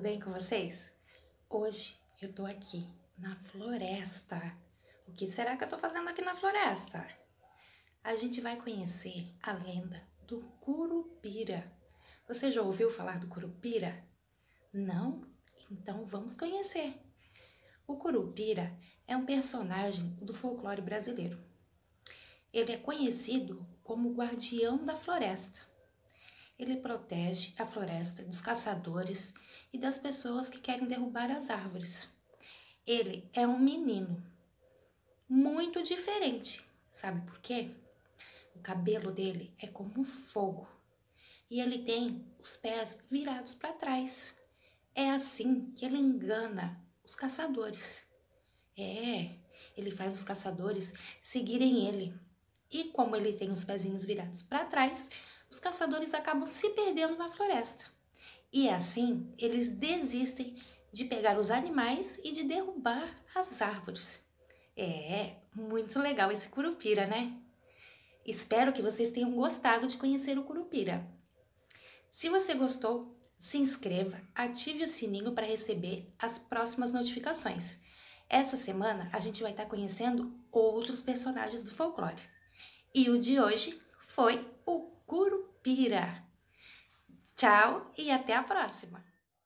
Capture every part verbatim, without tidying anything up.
bem com vocês? Hoje eu tô aqui na floresta. O que será que eu tô fazendo aqui na floresta? A gente vai conhecer a lenda do Curupira. Você já ouviu falar do Curupira? Não? Então vamos conhecer. O Curupira é um personagem do folclore brasileiro. Ele é conhecido como o guardião da floresta. Ele protege a floresta dos caçadores e das pessoas que querem derrubar as árvores. Ele é um menino muito diferente. Sabe por quê? O cabelo dele é como fogo e ele tem os pés virados para trás. É assim que ele engana os caçadores. É, ele faz os caçadores seguirem ele. E como ele tem os pezinhos virados para trás, os caçadores acabam se perdendo na floresta. E assim, eles desistem de pegar os animais e de derrubar as árvores. É, muito legal esse Curupira, né? Espero que vocês tenham gostado de conhecer o Curupira. Se você gostou, se inscreva, ative o sininho para receber as próximas notificações. Essa semana a gente vai estar conhecendo outros personagens do folclore. E o de hoje foi o Curupira. Tchau e até a próxima!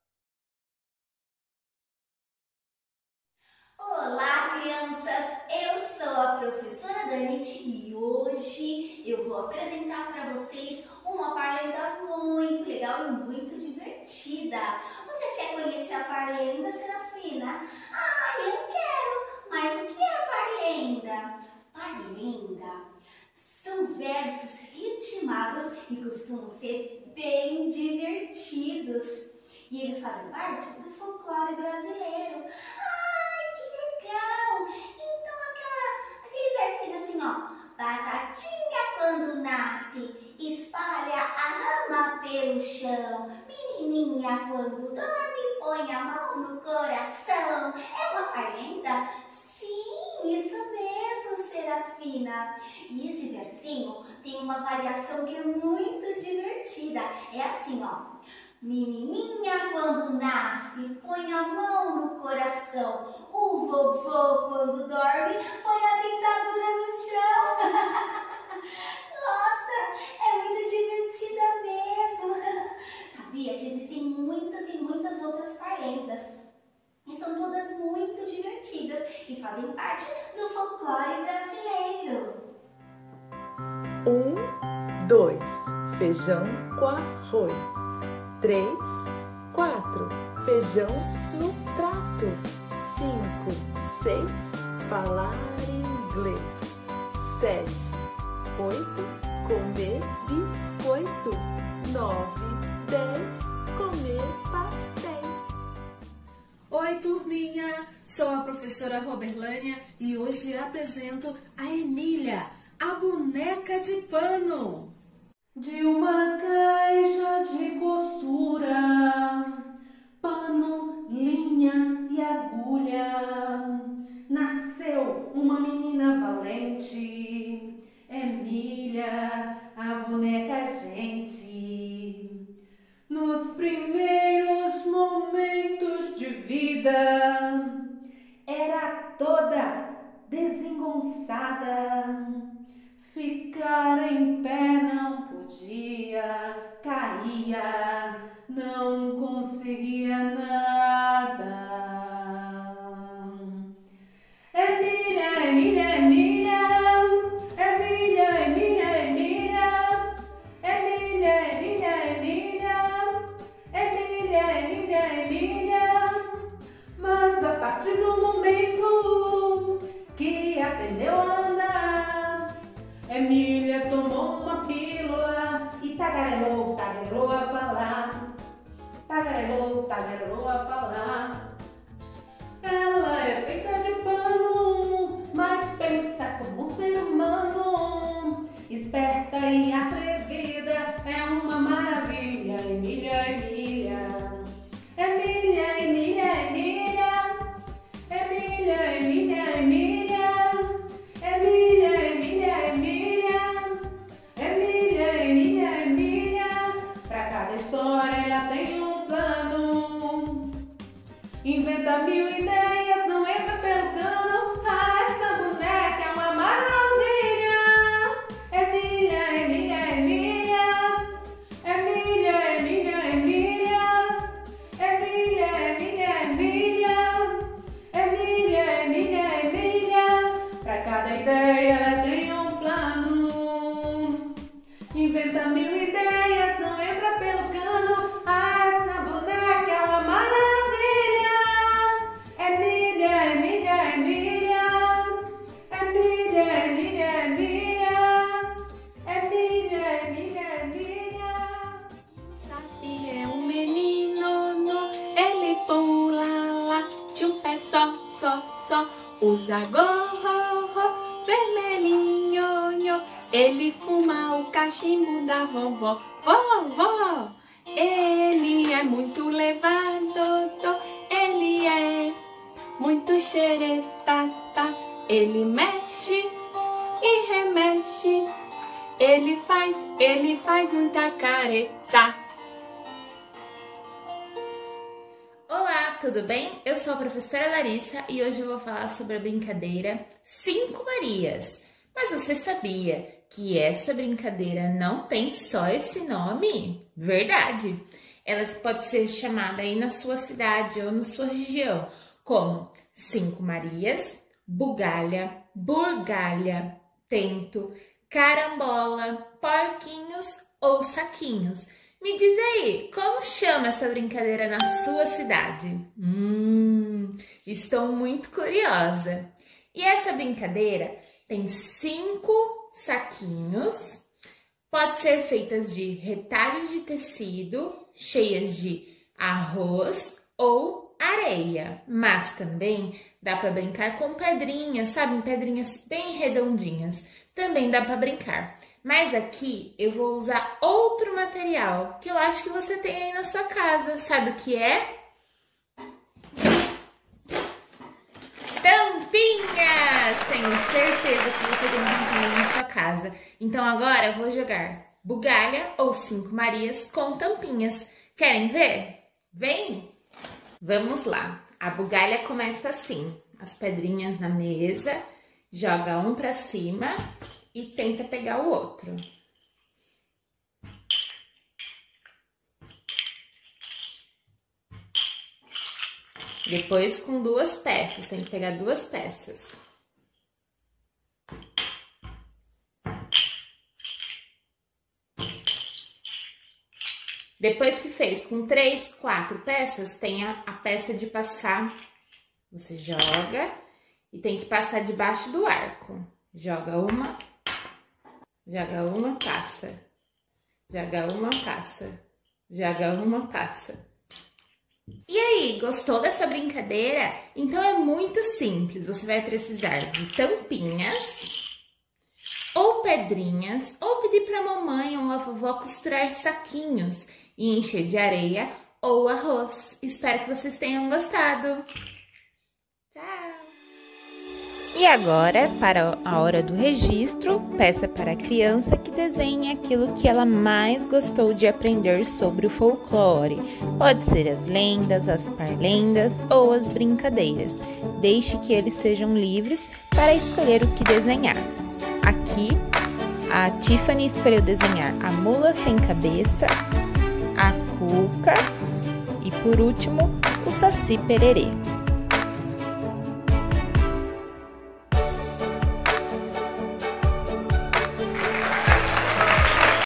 Olá, crianças! Eu sou a professora Dani e hoje eu vou apresentar para vocês uma parlenda muito legal e muito divertida. Você quer conhecer a parlenda, Serafina? Ah, eu quero! Mas o que é a parlenda? Parlenda são versos ritmados e costumam ser bem divertidos. E eles fazem parte do folclore brasileiro. Ai, que legal! Então aquela, aquele versinho assim, ó. Batatinha quando nasce, espalha a rama pelo chão. Menininha quando dorme, põe a mão no coração. É uma parlenda? Sim, isso mesmo, Serafina. E esse versinho tem uma variação que é muito divertida. É assim, ó. Menininha quando nasce, põe a mão no coração. O vovô quando dorme, põe a dentadura no chão. Nossa, é muito divertida mesmo. Sabia que existem muitas e muitas outras parlendas. E são todas muito divertidas e fazem parte do folclore brasileiro. Um, dois, feijão com arroz. Três, quatro, feijão no prato. Cinco, seis, falar inglês. Sete, oito, comer biscoito. Nove, dez, comer pastéis. Oi, turminha! Sou a professora Roberlânia e hoje apresento a Emília, a boneca de pano. De uma caixa de costura, pano, linha e agulha, nasceu uma menina valente, Emília, a boneca gente. Nos primeiros momentos de vida, era toda desengonçada. Ficar em pé não podia, caía, não conseguia nada. Emília, Emília, Emília, Emília, Emília, Emília, Emília, Emília, Emília, Emília, Emília, Emília. Mas a partir do momento que aprendeu a andar, Emília tomou uma pílula e tagarelou, tagarelou a falar. Tagarelou, tagarelou a falar. Ela é feita de pano, mas pensa como um ser humano. Esperta e atrevida, é uma maravilha. Emília, Emília. Emília, Emília, Emília. Emília, Emília, Emília. Emília, Emília, Emília. Emília, Emília, Emília. Pra cada história ela tem um plano. ideia, ela tem um plano. Inventa mil ideias, não entra pelo cano. Ah, essa boneca é uma maravilha. Emília, Emília, Emília. Emília, Emília, Emília. Emília, Emília, Emília. Saci é um menino, no, ele pula lá, de um pé só, só, só. Usa gorro, vermelhinho, nho. Ele fuma o cachimbo da vovó, vovó. Ele é muito levado, ele é muito xeretata. Ele mexe e remexe, ele faz, ele faz muita careta. Olá, tudo bem? Eu sou a professora Larissa e hoje eu vou falar sobre a brincadeira Cinco Marias. Mas você sabia que essa brincadeira não tem só esse nome? Verdade! Ela pode ser chamada aí na sua cidade ou na sua região como Cinco Marias, bugalha, burgalha, tento, carambola, porquinhos ou saquinhos. Me diz aí, como chama essa brincadeira na sua cidade? Hum, estou muito curiosa. E essa brincadeira tem cinco saquinhos, pode ser feitas de retalhos de tecido, cheias de arroz ou areia, mas também dá para brincar com pedrinhas, sabe? Pedrinhas bem redondinhas, também dá para brincar. Mas aqui eu vou usar outro material que eu acho que você tem aí na sua casa. Sabe o que é? Tampinhas! Tenho certeza que você tem tampinhas na sua casa. Então agora eu vou jogar bugalha ou Cinco Marias com tampinhas. Querem ver? Vem! Vamos lá. A bugalha começa assim. As pedrinhas na mesa, joga um pra cima e tenta pegar o outro. Depois com duas peças, tem que pegar duas peças. Depois que fez com três, quatro peças, tem a, a peça de passar. Você joga e tem que passar debaixo do arco. Joga uma, joga uma, passa. Joga uma, passa. Joga uma, passa. E aí, gostou dessa brincadeira? Então é muito simples. Você vai precisar de tampinhas, ou pedrinhas, ou pedir para a mamãe ou a vovó costurar saquinhos e encher de areia ou arroz. Espero que vocês tenham gostado. Tchau! E agora, para a hora do registro, peça para a criança que desenhe aquilo que ela mais gostou de aprender sobre o folclore. Pode ser as lendas, as parlendas ou as brincadeiras. Deixe que eles sejam livres para escolher o que desenhar. Aqui, a Tiffany escolheu desenhar a mula sem cabeça, a cuca e, por último, o Saci Pererê.